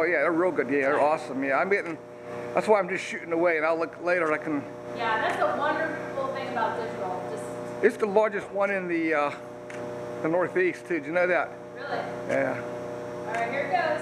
yeah, they're real good. Yeah, they're awesome. Yeah, I'm getting. That's why I'm just shooting away, and I'll look later. I can. Yeah, that's the wonderful thing about digital. It's the largest one in the Northeast too. Did you know that? Really? Yeah. All right, here it goes.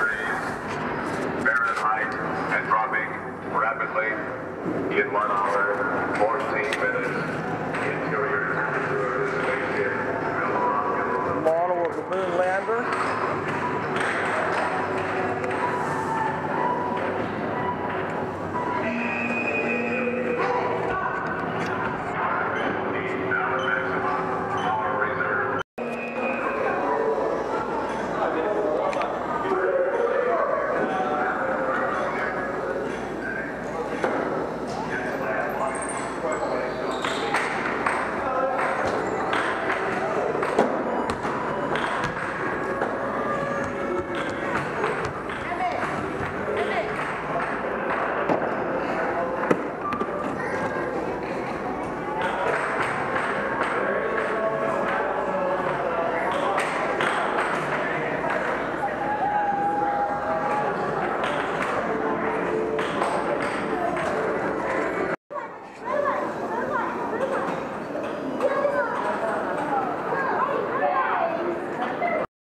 In 1 hour.